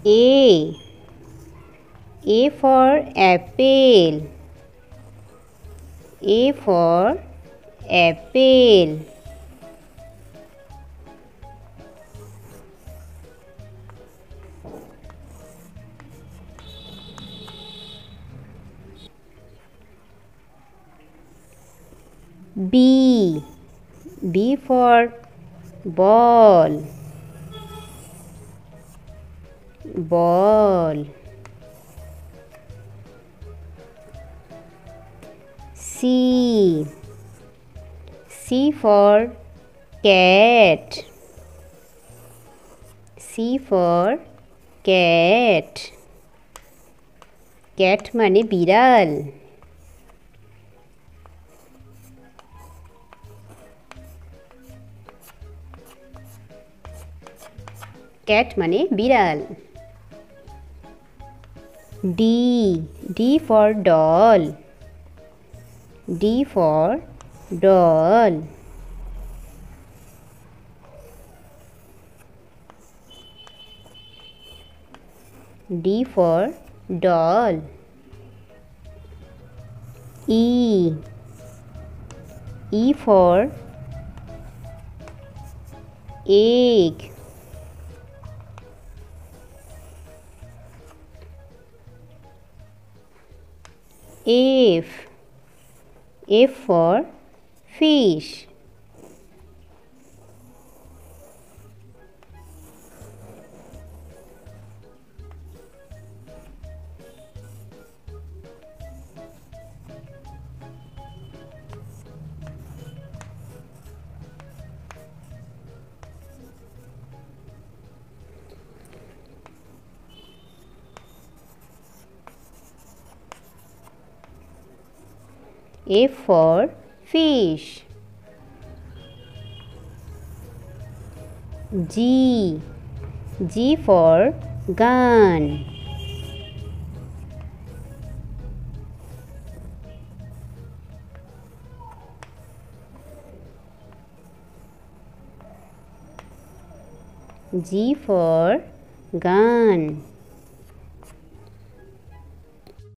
A. A for apple. A for apple. B. B for ball. Ball. C. C for cat. C for cat. Cat মানে বিড়াল। cat মানে বিড়াল। D. D for doll. D for doll. D for doll. E. E for egg. F. F for fish. F for fish. G. G for gun. G for gun.